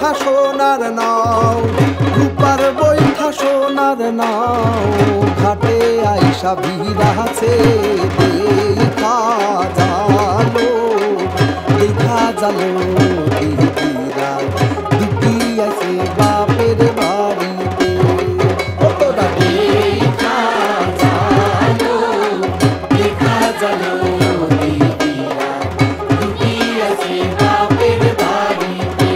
বৈঠা সোনার নাও, রূপার বৈঠা সোনার নাও, ঘাটে আইসা ভিড় আছে দেখা জালো, দেখা জালো দিদিরা দুটি আছে বাপের বাড়িতে। কতটা দেখা জালো, দেখা জালো দিদিরা দুটি আছে বাপের বাড়িতে।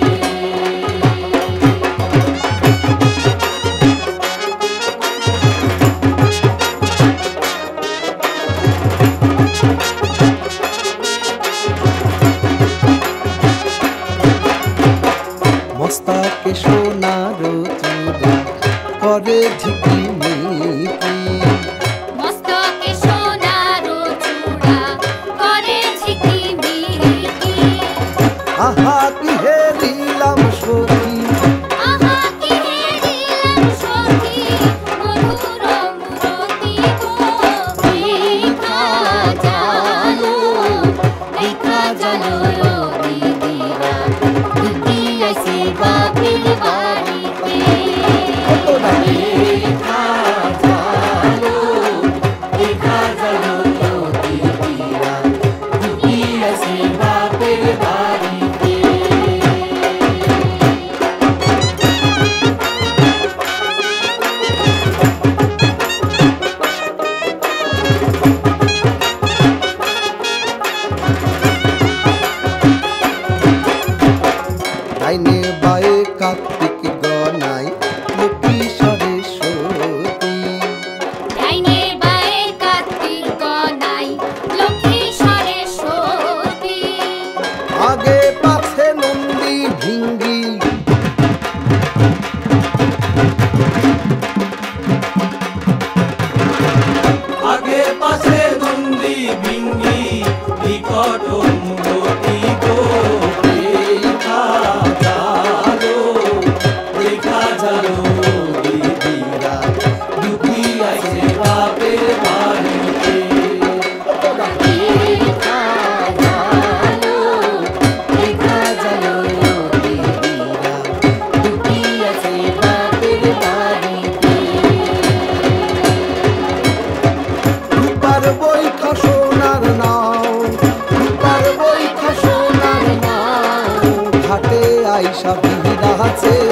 মস্তকে সোনার চূড়া করে ঝিকিমিকি, মস্তকে সোনার চূড়া করে ঝিকিমিকি। আহা কি হেরিলাম সখী, আহা কি হেরিলাম সখী, মধুর মূরতি গো দেখা জালো, দেখা জালো দিদিরা দুটি আছে বাপের বাড়িতে। কতটা দেখা জালো, দেখা জালো দিদিরা দুটি আছে বাপের বাড়িতে। ডাইনে বায়ে কার্তিক গনাই লক্ষ্মী সরস্বতী, ডাইনে বায়ে কার্তিক গনাই লক্ষ্মী সরস্বতী। আগে পাছে নন্দী ভিঙ্গি, আগে পাশে নন্দী ভিঙ্গি নিকট মূরতি গো দেখা জালো, দেখা জালো দিদিরা দুটি আছে বাপের বাড়িতে। দেখা জালো, দেখা জালো দিদিরা দুটি আছে বাপের বাড়িতে। রূপার বৈঠা সোনার নাও, রূপার বৈঠা সোনার নাও, ঘাটে আইসা ভিড় আছে